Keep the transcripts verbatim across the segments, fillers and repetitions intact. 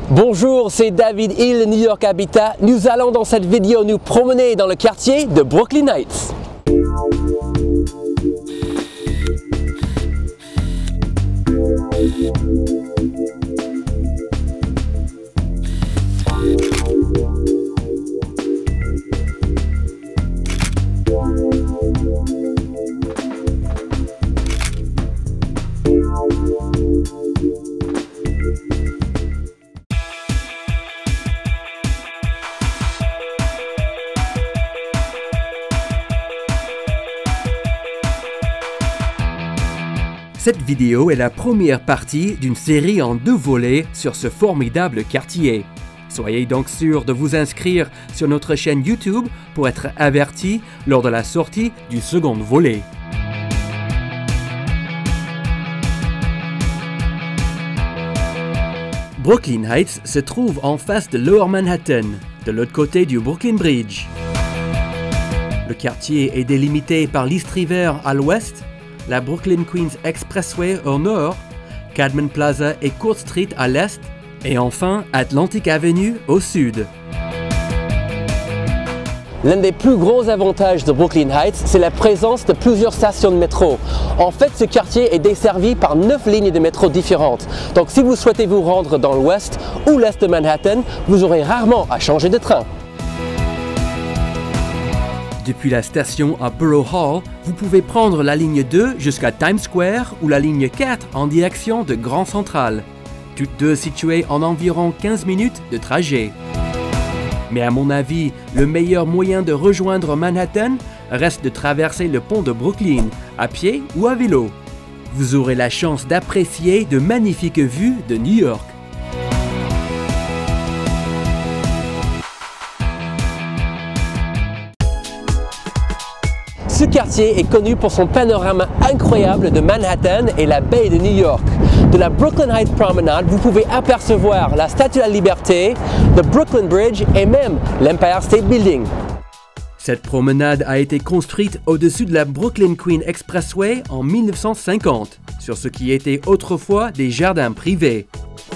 Bonjour, c'est David Hill de New York Habitat. Nous allons dans cette vidéo nous promener dans le quartier de Brooklyn Heights. Cette vidéo est la première partie d'une série en deux volets sur ce formidable quartier. Soyez donc sûr de vous inscrire sur notre chaîne YouTube pour être averti lors de la sortie du second volet. Brooklyn Heights se trouve en face de Lower Manhattan, de l'autre côté du Brooklyn Bridge. Le quartier est délimité par l'East River à l'ouest, la Brooklyn Queens Expressway au nord, Cadman Plaza et Court Street à l'est, et enfin Atlantic Avenue au sud. L'un des plus gros avantages de Brooklyn Heights, c'est la présence de plusieurs stations de métro. En fait, ce quartier est desservi par neuf lignes de métro différentes. Donc si vous souhaitez vous rendre dans l'ouest ou l'est de Manhattan, vous aurez rarement à changer de train. Depuis la station à Borough Hall, vous pouvez prendre la ligne deux jusqu'à Times Square ou la ligne quatre en direction de Grand Central. Toutes deux situées en environ quinze minutes de trajet. Mais à mon avis, le meilleur moyen de rejoindre Manhattan reste de traverser le pont de Brooklyn, à pied ou à vélo. Vous aurez la chance d'apprécier de magnifiques vues de New York. Ce quartier est connu pour son panorama incroyable de Manhattan et la baie de New York. De la Brooklyn Heights Promenade, vous pouvez apercevoir la Statue de la Liberté, le Brooklyn Bridge et même l'Empire State Building. Cette promenade a été construite au-dessus de la Brooklyn Queens Expressway en mille neuf cent cinquante, sur ce qui était autrefois des jardins privés.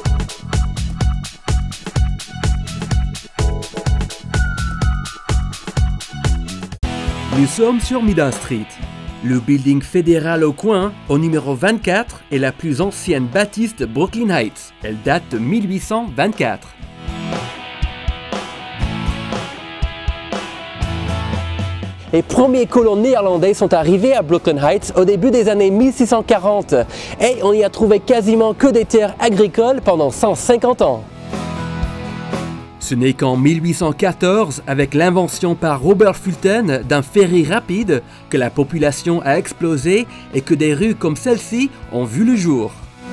Nous sommes sur Middle Street. Le building fédéral au coin, au numéro vingt-quatre, est la plus ancienne bâtisse de Brooklyn Heights. Elle date de mille huit cent vingt-quatre. Les premiers colons néerlandais sont arrivés à Brooklyn Heights au début des années mille six cent quarante et on y a trouvé quasiment que des terres agricoles pendant cent cinquante ans. Ce n'est qu'en mille huit cent quatorze, avec l'invention par Robert Fulton d'un ferry rapide, que la population a explosé et que des rues comme celle-ci ont vu le jour.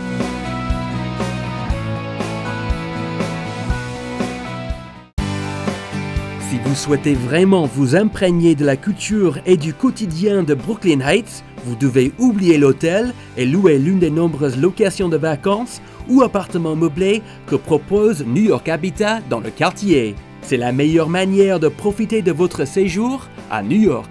Si vous souhaitez vraiment vous imprégner de la culture et du quotidien de Brooklyn Heights, vous devez oublier l'hôtel et louer l'une des nombreuses locations de vacances ou appartements meublés que propose New York Habitat dans le quartier. C'est la meilleure manière de profiter de votre séjour à New York.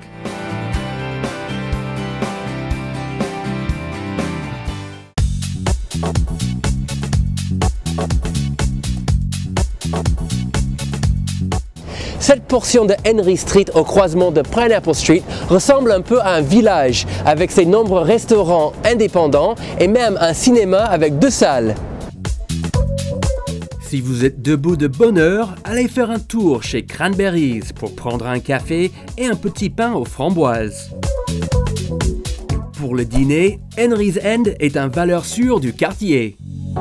Cette portion de Henry Street au croisement de Pineapple Street ressemble un peu à un village avec ses nombreux restaurants indépendants et même un cinéma avec deux salles. Si vous êtes debout de bonne heure, allez faire un tour chez Cranberries pour prendre un café et un petit pain aux framboises. Pour le dîner, Henry's End est un valeur sûre du quartier.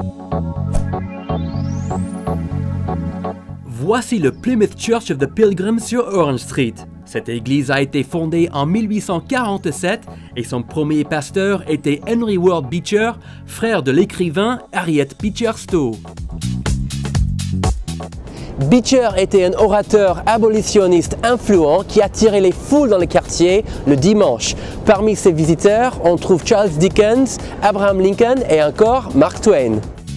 Voici le Plymouth Church of the Pilgrims sur Orange Street. Cette église a été fondée en mille huit cent quarante-sept et son premier pasteur était Henry Ward Beecher, frère de l'écrivain Harriet Beecher Stowe. Beecher était un orateur abolitionniste influent qui attirait les foules dans le quartier le dimanche. Parmi ses visiteurs, on trouve Charles Dickens, Abraham Lincoln et encore Mark Twain.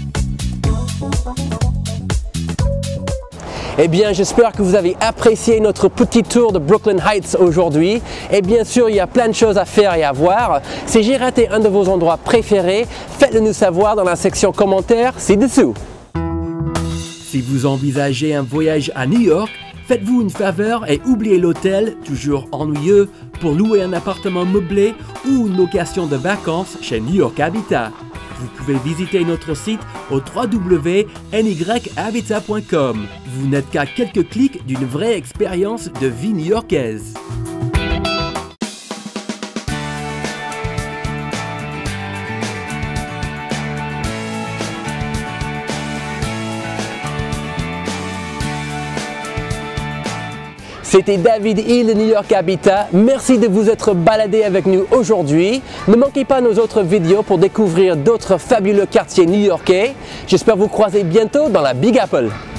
Eh bien, j'espère que vous avez apprécié notre petit tour de Brooklyn Heights aujourd'hui. Et bien sûr, il y a plein de choses à faire et à voir. Si j'ai raté un de vos endroits préférés, faites-le nous savoir dans la section commentaires ci-dessous. Si vous envisagez un voyage à New York, faites-vous une faveur et oubliez l'hôtel, toujours ennuyeux, pour louer un appartement meublé ou une location de vacances chez New York Habitat. Vous pouvez visiter notre site au w w w point n y habitat point com. Vous n'êtes qu'à quelques clics d'une vraie expérience de vie new-yorkaise. C'était David Hill de New York Habitat. Merci de vous être baladé avec nous aujourd'hui. Ne manquez pas nos autres vidéos pour découvrir d'autres fabuleux quartiers new-yorkais. J'espère vous croiser bientôt dans la Big Apple.